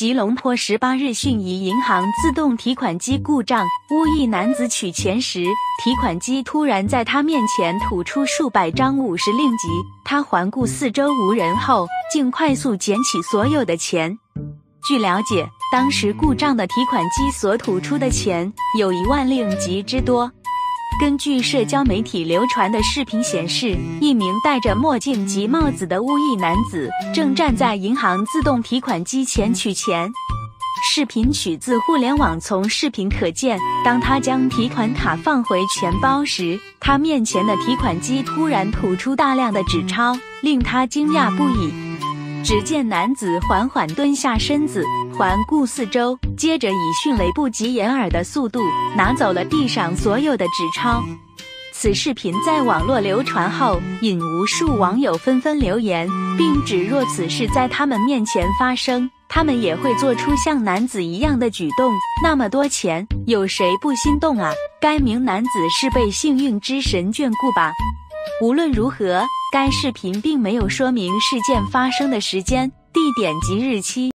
吉隆坡18日讯疑银行自动提款机故障，乌裔男子取钱时，提款机突然在他面前吐出数百张50令吉，他环顾四周无人后，竟快速捡起所有的钱。据了解，当时故障的提款机所吐出的钱有1万令吉之多。根据社交媒体流传的视频显示，一名戴着墨镜及帽子的乌裔男子正站在银行自动提款机前取钱。视频取自互联网，从视频可见，当他将提款卡放回钱包时，他面前的提款机突然吐出大量的纸钞，令他惊讶不已。只见男子缓缓蹲下身子，环顾四周，接着以迅雷不及掩耳的速度拿走了地上所有的纸钞。此视频在网络流传后，引无数网友纷纷留言，并指若此事在他们面前发生，他们也会做出像男子一样的举动。那么多钱，有谁不心动啊？该名男子是被幸运之神眷顾吧？无论如何，该视频并没有说明事件发生的时间、地点及日期。